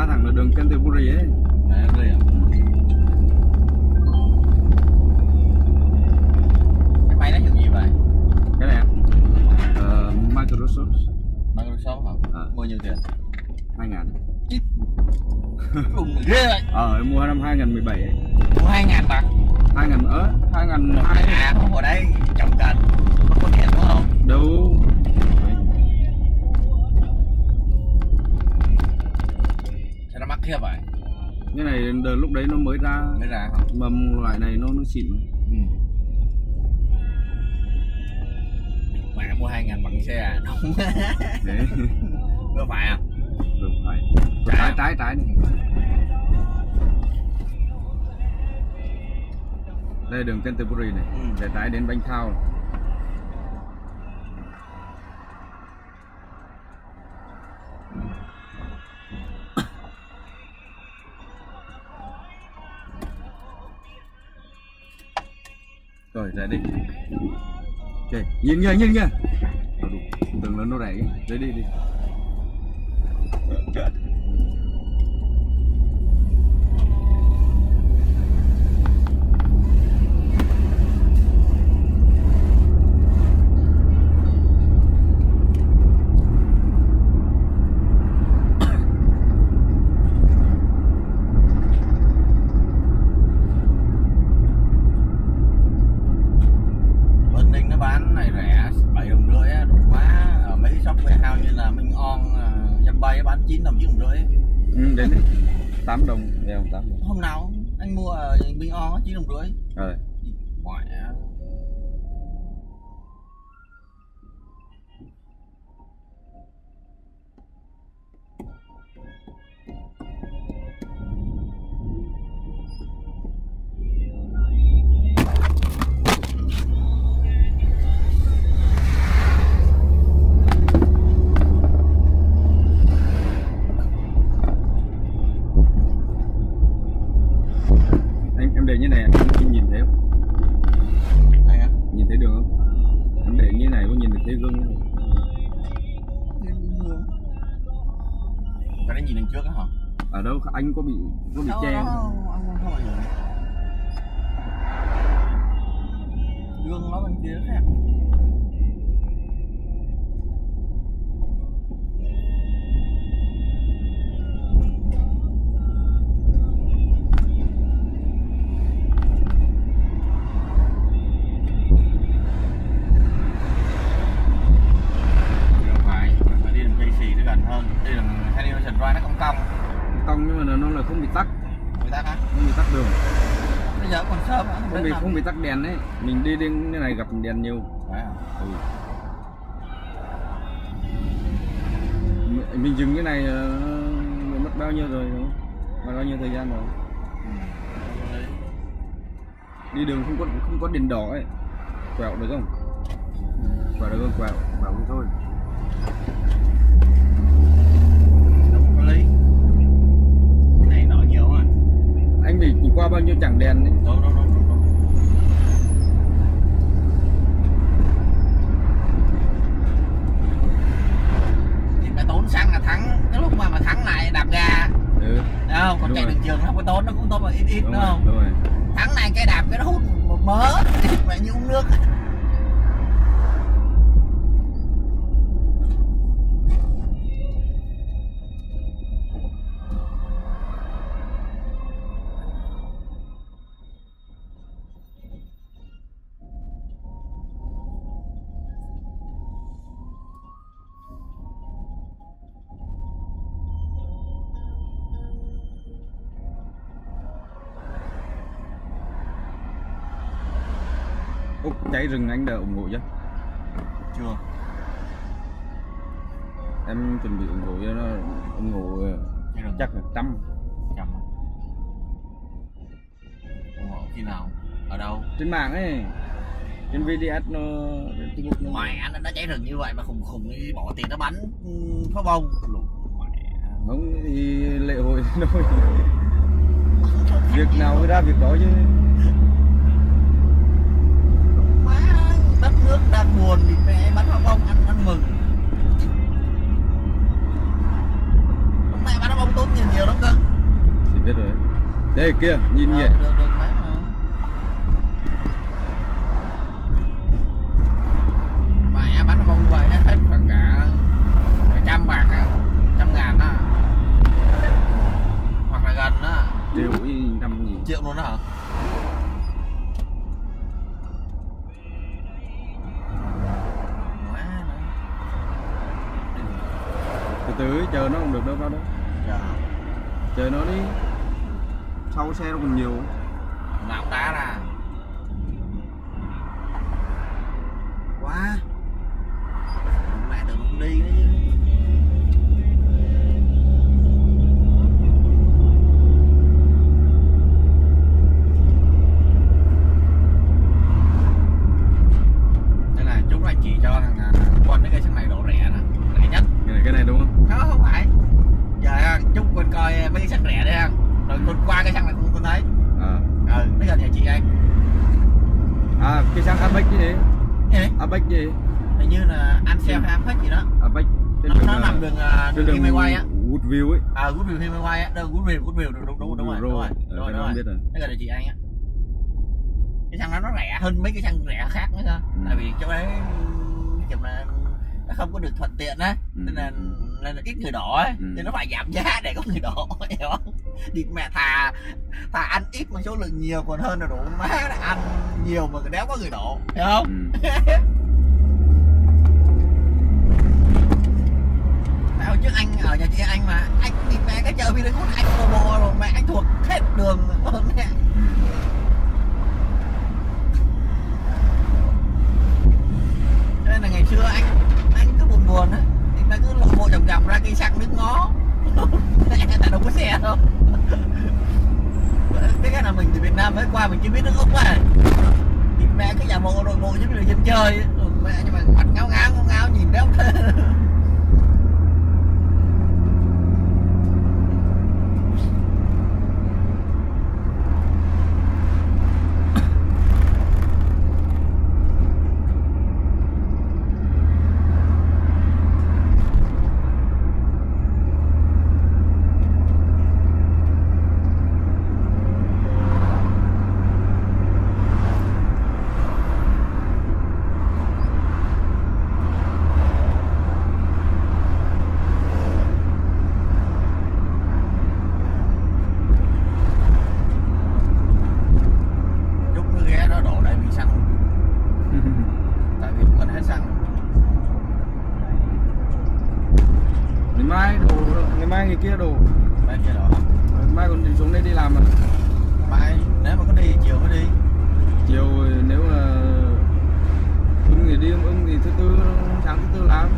ra thẳng là đường Canterbury ấy. Đấy, đây à? Cái máy nó hiệu gì vậy? Cái này Microsoft. Microsoft hả? Mua nhiêu tiền? 2.000. Cùng ghê vậy. Em mua năm 2017 ấy. Mua 2.000 bạc. 2.200. À, không ở đây trọng cần. Có tiền đúng không? Đâu. Sao nó mắc kia vậy? Cái này lúc đấy nó mới ra hả? mà loại này nó xịn. Mẹ mua 2.000 bằng xe à? Đúng. Đấy. Có phải không? Được phải. Trái này. Đây đường Canterbury này, để trái đến Bánh Thao. Rồi ra đi. Ok, nhìn nha. Đừng lên nó rẻ. Đấy đi. Bán 9 đồng chứ không rưỡi. Đến 8 đồng, đeo 8 đồng. Hôm nào anh mua ở Bình On 9 đồng rưỡi. Rồi. Ngoại để như này anh nhìn thấy không? Anh á? Nhìn thấy đường không? Anh để như này có nhìn được thấy gương không? Cái đấy nhìn đằng trước á hả? Ở đâu anh có bị che không? Không ảnh hưởng. Gương nó bên kia khác. Cong nhưng mà nó là không bị tắc. Bị tắc hả? Không bị tắc đường. Bây giờ còn sớm hả? Không bị tắc đèn đấy. Mình đi đến cái này gặp đèn nhiều. Đấy hả? Mình dừng cái này mất bao nhiêu rồi đúng không? Mất bao nhiêu thời gian rồi? Đi đường không có đèn đỏ ấy. Quẹo được không? Quẹo được không? Quẹo cái thôi. Anh bị chỉ qua bao nhiêu chẳng đèn đấy. Đúng. Thì phải tốn xăng là thắng. Cái lúc mà thắng này đạp ga. Đúng không? Còn chạy đường trường nó không có tốn, nó cũng tốn mà ít đúng không? Đúng rồi. Thắng này cái đạp cái nó hút một mớ mẹ như uống nước. Úc cháy rừng anh đã ủng hộ chưa? Chưa. Em chuẩn bị ủng hộ cho nó, ủng hộ chắc là 100. Ủng hộ khi nào? Ở đâu? Trên mạng ấy. Trên VDS nó Mày anh đã cháy rừng như vậy mà khùng đi bỏ tiền nó bắn pháo bông. Không thì lễ hội thôi. Việc nào mới ra việc đó chứ. Đất nước đang buồn thì mẹ bắn pháo bông ăn mừng. Mẹ bắn pháo bông tốt tiền nhiều lắm cơ. Thì biết rồi. Đây kia, nhìn kìa. Được thấy mà. Mẹ bán nó bông vậy nó hết khoảng cả 100 bạc á, 100.000 á. Hoặc là gần á. Đều 5.000 triệu luôn đó hả? Từ từ chờ nó không được đâu, vào đâu. Dạ. Chờ nó đi. Sau xe nó còn nhiều. Nào đá ra. Quá. Mẹ đừng không đi đấy chứ. Đây là chúng anh chỉ cho thằng Quân cái xăng này độ rẻ nè, rẻ nhất. Cái này đúng không? Không phải. Giờ chúc Quân coi mấy cái xăng rẻ đây không? Rồi Quân qua cái xăng này Quân thấy. Nó gần nhà chị anh. Cái xăng Apex chứ gì? Gì? Apex gì? Hình như là anh xem hay Apex gì đó. Apex. Nó nằm đường Highway á. Woodview ấy. Woodview Highway á. Đâu Woodview đúng rồi. Rồi. Nó gần nhà chị anh á. Cái xăng đó nó rẻ hơn mấy cái xăng rẻ khác nữa cơ. Tại vì chỗ đấy kiểu là nó không có được thuận tiện á, nên là ít người đổ ấy, nên nó phải giảm giá để có người đổ, hiểu không? Đi mẹ thà ăn ít mà số lượng nhiều còn hơn là đủ má là ăn nhiều mà đéo có người đổ, hiểu không? Tao trước anh ở nhà chị anh mà anh đi mẹ cái chợ Vinacot anh tô bộ rồi mẹ anh thuộc hết đường luôn mẹ. Nên là ngày xưa anh cứ buồn á, thì ta cứ lộ bộ vòng ra cây xăng nước ngó, tại đâu có xe đâu. Cái là mình từ Việt Nam mới qua mình chưa biết nước Úc à, thì mẹ cứ giả bộ nội bộ giống như là dân chơi, rồi mẹ nhưng mà mặt ngáo nhìn đéo. Ngày kia đồ mai còn đi xuống đây đi làm mà. Mai nếu mà có đi chiều mới đi. Chiều nếu là ưng thì đi, không ưng thì sáng thứ tư làm.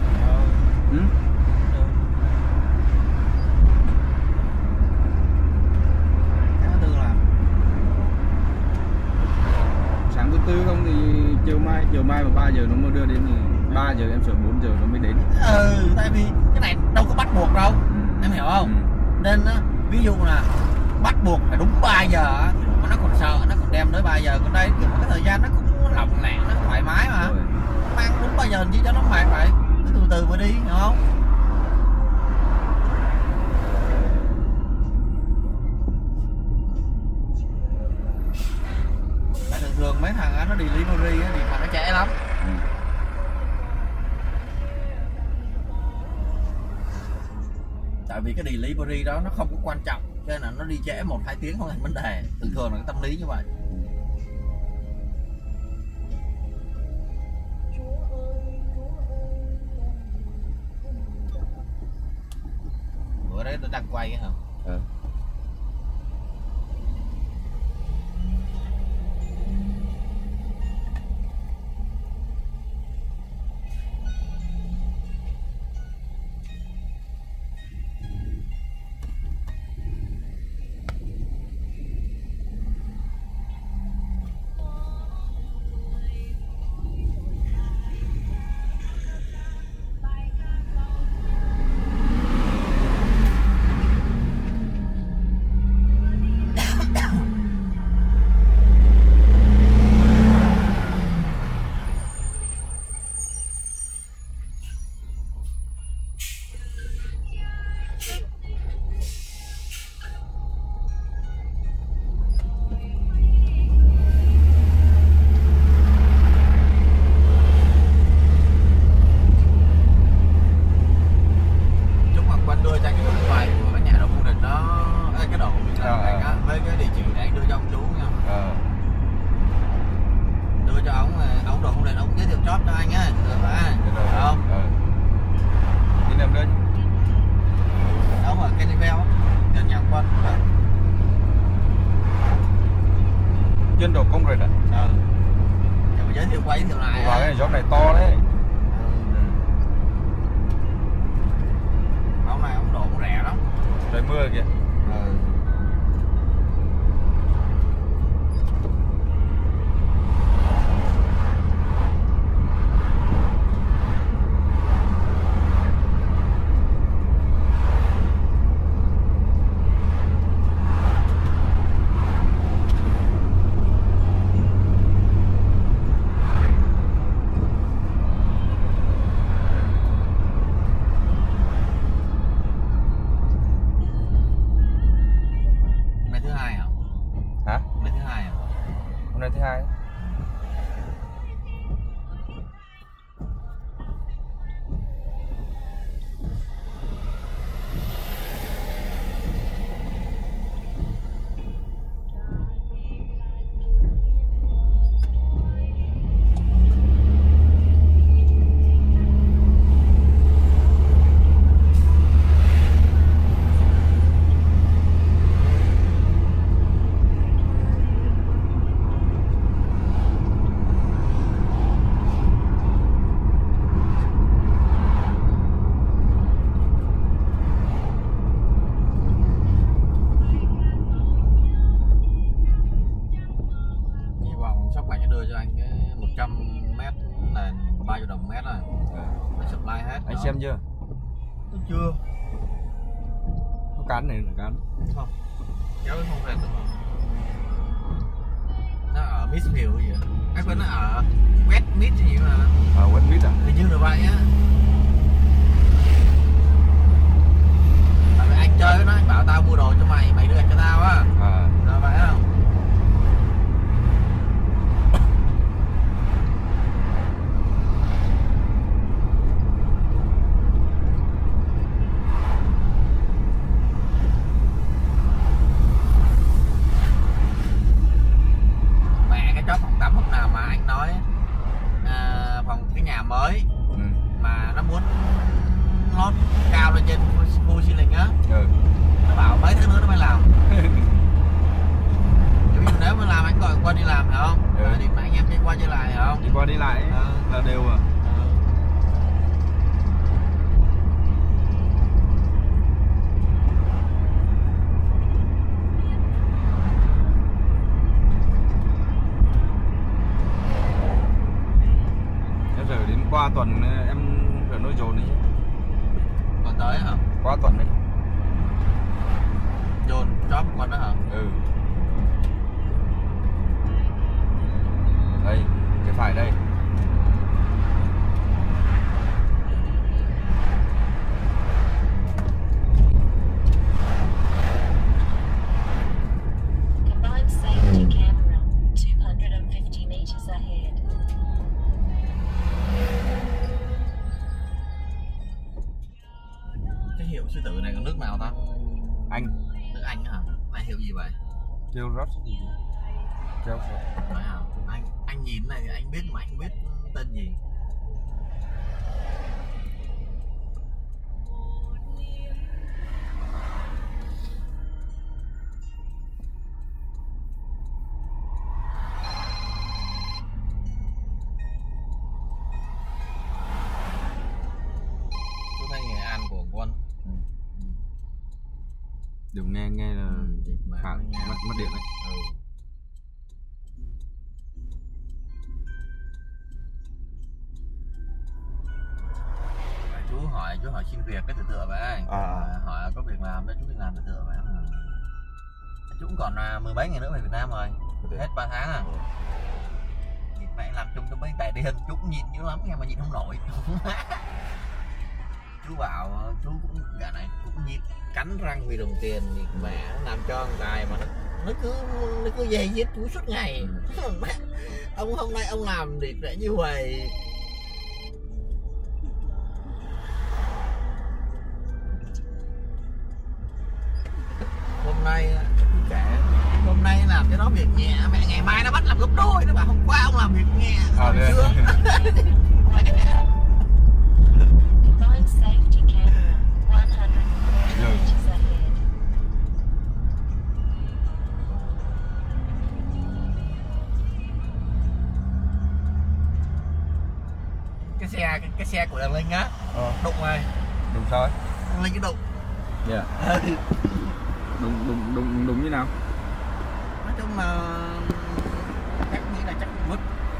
Sáng thứ tư không thì chiều mai mà 3 giờ nó mới đưa đến thì 3 giờ em sợ 4 giờ nó mới đến. Tại vì cái này đâu có bắt buộc đâu, em hiểu không? Nên ví dụ là bắt buộc phải đúng 3 giờ mà nó còn sợ, nó còn đem tới 3 giờ. Còn đây kiểu cái thời gian nó cũng lỏng lẻn, nó thoải mái mà. Mang đúng 3 giờ gì cho nó mệt vậy, cứ từ từ mới đi, hiểu không? Tại thường mấy thằng nó đi delivery thì mà nó trễ lắm. Tại vì cái delivery đó nó không có quan trọng, cho nên là nó đi trễ 1-2 tiếng không thành vấn đề. Thường là cái tâm lý như vậy. Bữa đấy tôi đang quay hả? quan chuyên đổ công rồi ạ. Để mà giới thiệu qua giới thiệu lại. Vào cái job này to đấy. Ông này ông đổ cũng rẻ lắm. Trời mưa kìa. Thứ hai. Anh xem chưa? Tôi chưa. Có cán này là cán. Không. Kéo cái không rệt đâu. Nó ở Midfield gì vậy? Cái bên nó ở West Mid gì mà. Ở West Mid à? Hình như là vậy á. Tại vì anh chơi với nó, anh bảo tao mua đồ cho mày, mày đưa cho tao á. Rồi vậy không? Mới mà nó muốn lót cao lên trên khu ceiling á, nó bảo mấy tháng nữa nó mới làm. Nếu mà làm anh gọi qua đi làm phải không? Thì mà anh em đi qua đi lại phải không? Đi qua đi lại là đều à. Qua tuần em phải nuôi dồn đi chứ. Tuần tới hả? Qua tuần đấy. Dồn job con đó hả? Đây, cái phải đây. Combined safety camera 250 meters ahead. Hiệu sư tử này có nước nào ta? Anh. Nước Anh hả? Này hiệu gì vậy? Kêu rót gì? Kêu rót. Vậy hả? Anh nhìn này anh biết mà anh không biết tên gì. Đừng nghe là phản mất điện đấy. Chú hỏi xin việc cái tự tựa vậy. Hỏi có việc làm đấy, chú việc làm tự tựa vậy. Chú cũng còn 10 mấy ngày nữa về Việt Nam rồi. Hết 3 tháng à. Mẹ làm chung cho mấy tài điên, chú cũng nhịn dữ lắm nghe mà nhịn không nổi. Chú bảo chú cũng gà này cũng nhịn cắn răng vì đồng tiền thì mẹ làm cho thằng tài mà nó cứ dây dứt chú suốt ngày. Ông hôm nay ông làm thì lại như vậy. Hôm nay làm cho nó việc nhẹ, mẹ ngày mai nó bắt làm gấp đôi. Nó bảo hôm qua ông làm việc nhẹ chưa. cái xe của thằng Linh á, đụng rồi. Đụng sao ấy? Thằng Linh cái đụng. Dạ. Đụng như nào? Nói chung là chắc nghĩ là chắc vứt.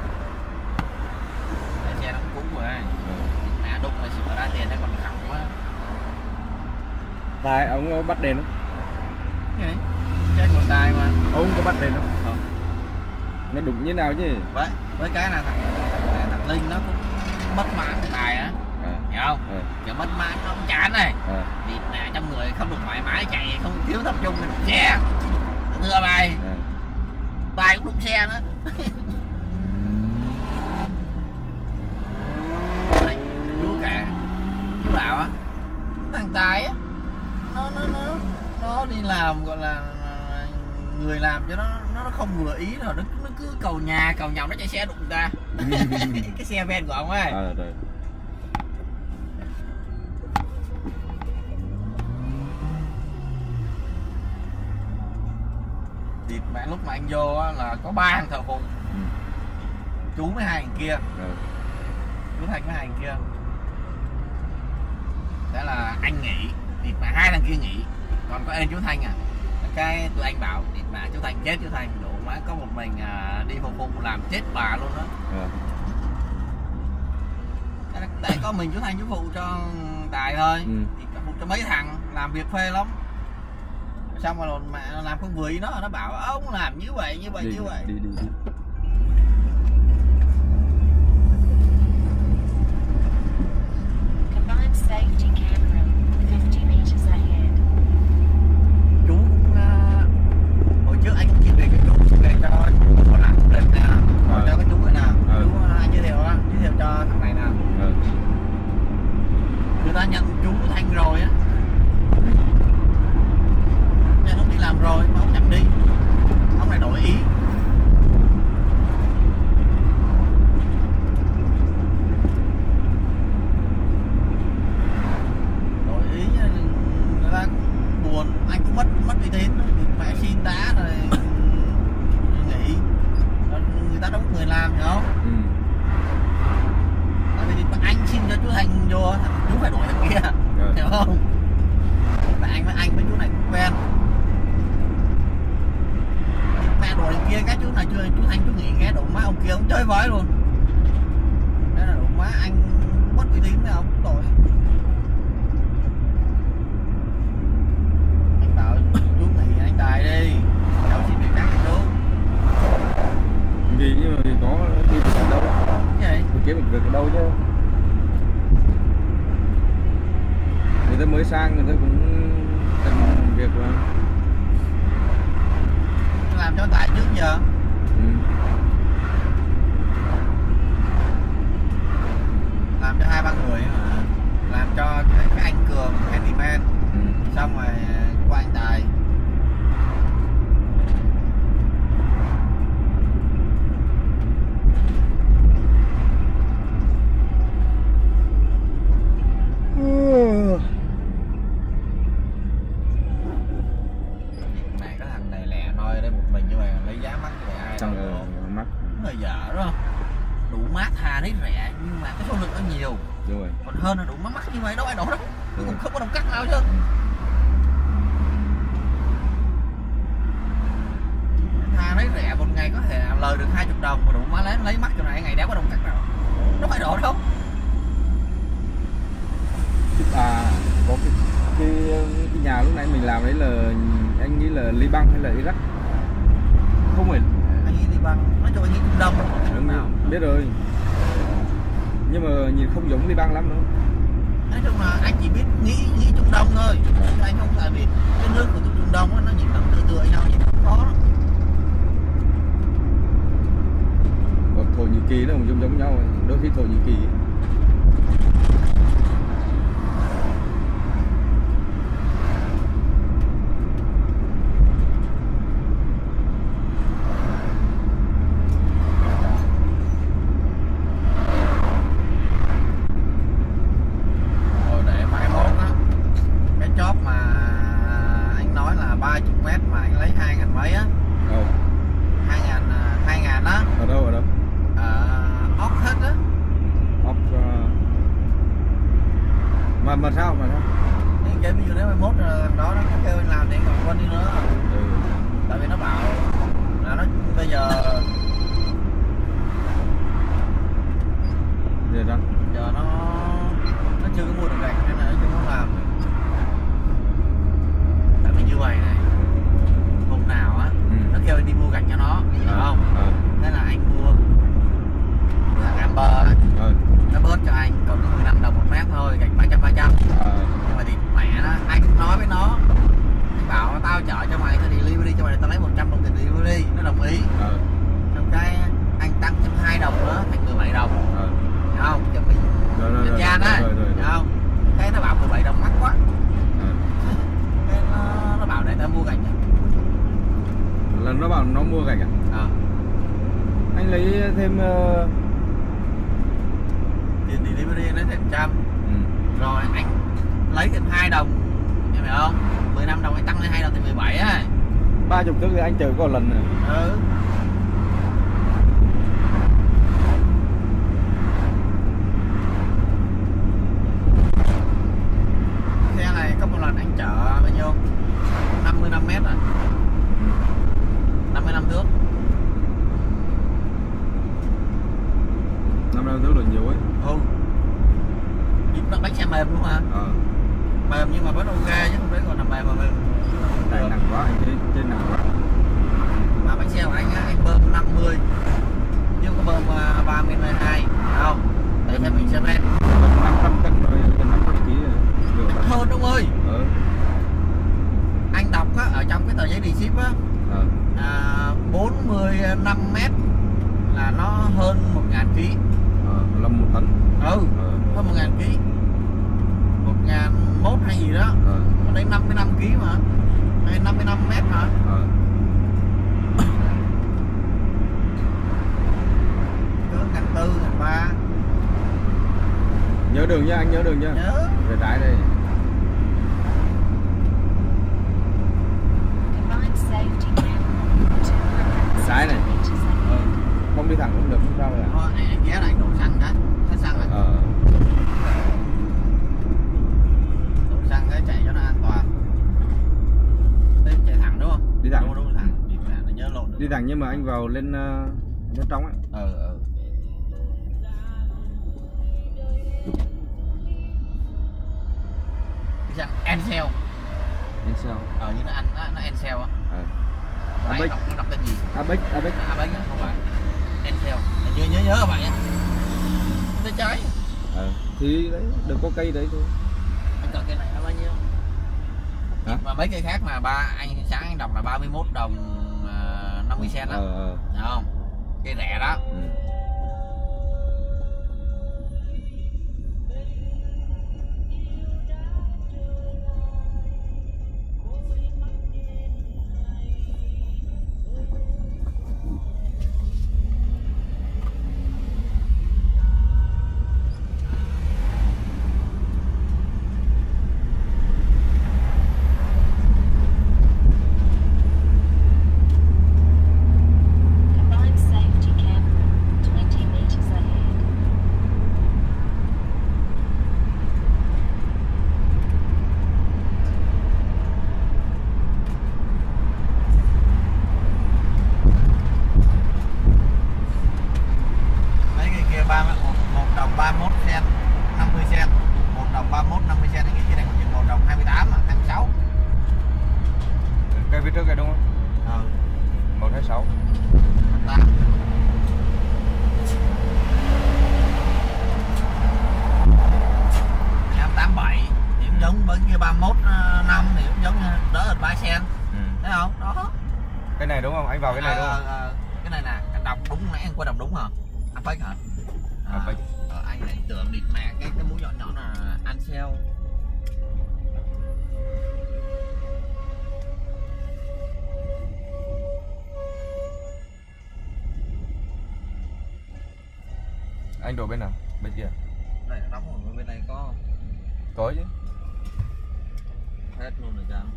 Cái xe nó cũng cũ rồi. Mẹ đụng là sửa ra tiền nó còn khẳng quá. Tài ông bắt đèn không? Cái này chơi còn tài mà. Ông có bắt đèn không? Nó đụng như nào chứ? Với cái là thằng Linh nó cũng mất mát cái tài á. Hiểu không? Kiểu mất mát nó cũng chán này. Thì mẹ trong người không được thoải mái chạy, không thiếu tập trung thì đụng xe. Thưa mày. Tài cũng đụng xe nữa. Chú cả chú bảo á, thằng Tài á nó đi làm gọi là người làm cho nó không vừa ý rồi nó cứ cầu nhà cầu nhậu nó chạy xe đụng ra. Cái xe ven của ông ấy. Thì mẹ lúc mà anh vô á, là có 3 thằng thợ phụ. Chú với 2 thằng kia. Chú Thành với 2 thằng kia. Thế là anh nghỉ, thì mà 2 thằng kia nghỉ, còn có em chú Thanh à. Cái tụi anh bảo thì mà chú Thanh chết, chú Thanh đủ má có một mình đi phục làm chết bà luôn đó. Tại có mình chú Thanh chú phụ cho Tài thôi. Thì phụ cho mấy thằng làm việc phê lắm. Xong rồi mẹ làm không vừa ý nó bảo ông làm như vậy như vậy. Combined safety camera 50 meters ahead. Chú hồi trước anh cũng chia về cái chú về cho họ làm định nè, cho cái chú này nè, chú giới thiệu cho thằng này nè. Người ta nhận chú Thanh rồi á, nên ông đi làm rồi mà ông chẳng đi, ông này đổi ý. Người ta buồn, anh cũng mất uy tín, mẹ xin đá rồi nghỉ, người ta đâu có người làm hiểu không? Tại vì anh xin cho chú Thành vô, chú phải đổi thằng kia, hiểu không? Và anh với chú này cũng quen. Mẹ đổi thằng kia cái chú này chú Thành chú nghỉ cái đụng má ông kia ông chơi với luôn. Thế là đụng má anh mất uy tín với ông đổi. Chú nghỉ anh Tài đi, cháu xin việc khác chú. Vì nhưng mà có đi được đâu. Cái gì? Kiếm được việc ở đâu chứ. Người ta mới sang người ta cũng cần việc mà. Làm cho Tài trước giờ. Làm cho 2-3 người mà. Làm cho cái anh Cường, handyman. Xong rồi qua anh Tài. Này cái thằng này lẹ thôi đây một mình như vậy lấy giá mắc như vậy ai đâu mắc. Nó dở đó. Đủ mát thà đấy rẻ nhưng mà cái số lượng nó nhiều. Đúng rồi. Còn hơn là đủ mắc như vậy đâu ai đổ đâu. Nó cũng không có đồng cắt nào chứ. Thà lấy rẻ một ngày có thể lời được 20 đồng mà đủ má lấy mắc chỗ này ngày đéo có đồng cắt nào. Nó phải đổ đâu. Có cái nhà lúc nãy mình làm đấy là anh nghĩ là Liban hay là Iraq? Không phải. Anh nghĩ Liban, nói chung anh nghĩ Trung Đông. Nào biết rồi. Nhưng mà nhìn không giống Liban lắm đâu. Nói chung là anh chỉ biết nghĩ Trung Đông thôi. Anh không tại vì cái nước của Trung Đông nó nhìn nó tựa nhau nhìn nó khó lắm. Còn Thổ Nhĩ Kỳ nó cũng giống nhau, đôi khi Thổ Nhĩ Kỳ Mà sao? Thì cái ví dụ nếu 21 đó nó kêu anh làm thì anh còn quên đi nữa. Tại vì nó bảo là nó bây giờ giờ nó chưa có mua được gạch nên là nó chưa có làm. Tại vì như vậy này, vùng nào á nó kêu anh đi mua gạch cho nó, hiểu không? Thế là anh mua là Amber nó bớt cho anh còn 15 đồng 1 mét thôi, gạch 300. Nhưng mà thì mẹ nó, anh nói với nó, anh bảo tao chở cho mày, tao delivery cho mày, tao lấy 100 đồng tiền delivery, nó đồng ý. Xong cái anh tăng thêm 2 đồng nữa thành 17 đồng, hiểu không? Giờ mình nhân gian á, hiểu không? Cái nó bảo 17 đồng mắc quá. Cái nó bảo để tao mua gạch. Là nó bảo nó mua gạch à? Anh lấy thêm tiền delivery lấy thêm 100. Rồi anh lấy thêm 2 đồng, em hiểu không? 15 đồng anh tăng lên 2 đồng thì 17 á. 30 tức thì anh chờ có lần nữa. Xe này có một lần anh chở bao nhiêu? 55 mét à? 55 thước. 55 thước là nhiều ấy. Nó bánh xe mềm luôn hả? Mềm nhưng mà vẫn ok chứ không phải còn là mềm mà mềm. Này nặng quá, anh trên nặng quá. Mà bánh xe của anh bơm 50 chứ không có bơm 32, không? Tại theo mình xe men 500 cân rồi, gần 500 kg rồi. Hơn đúng ơi. Anh đọc á, ở trong cái tờ giấy đi ship á, 45 mét là nó hơn 1.000 kg. Là 1 tấn. Hơn 1.000 kg. 1.001 hay gì đó. Ở đây 55 kg mà. Hay 55 mét hả? Cỡ 1.400, 1.300. Nhớ đường nha, anh nhớ đường nha. Nhớ. Về trái đây. Combined safety camera. Trái này. Không đi thẳng cũng được, không sao cả. Anh ghé là anh đổ xăng cái. Hết xăng rồi. Đổ xăng cái chạy cho nó an toàn. Đây chạy thẳng đúng không? Đi thẳng. Đúng thẳng. Đi thẳng là nhớ lộn được. Đi thẳng nhưng mà anh vào lên trong ấy. Cái xăng Encel. Nhưng nó Encel á. Apex. Nó đọc tên gì? Apex không phải. Encel. Nhớ các bạn nhé. Tay trái. Thì đấy, đừng có cây đấy thôi. Anh cần cây này là bao nhiêu? Hả? Mà mấy cây khác mà sáng anh đọc là 31 đồng 50 cent đó. Được không? Cây rẻ đó. Combined safety camera. 20 meters ahead. Mấy cây kia 1 đồng 31 cent, 50 cent. 1 đồng 31 50 cent, anh nghĩ cái này còn chừng 1 đồng 28 à, 26. Cây phía trước cây đúng không? 126. 28. Em 87 thì cũng giống với kia 31 năm thì cũng giống như đỡ hơn 3 cent. Thấy không? Đó. Cái này đúng không? Anh vào cái này đúng không? Cái này nè, anh đọc đúng nãy anh qua đọc đúng hả? Apex hả? Apex. Anh lại tưởng địt mẹ cái mũi nhọn nhọn là Encel. Anh đổ bên nào? Bên kia. Này đóng ở bên này có không? Có chứ. Hết luôn rồi sao?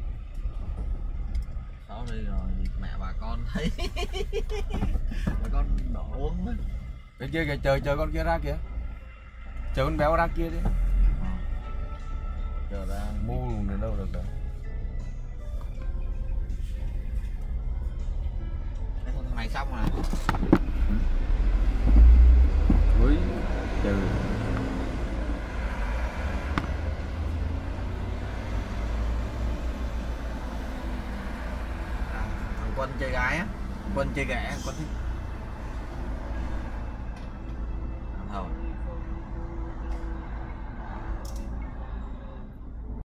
Sorry rồi, mẹ bà con thấy. Bà con đổ uống đấy. Bên kia kìa, chờ con kia ra kìa. Chờ con béo ra kia đi. Giờ ra mua luôn đến đâu được rồi. Cái con này xong rồi. Với trừ Quân chơi gái á, Quân chơi ghẻ, Quân thích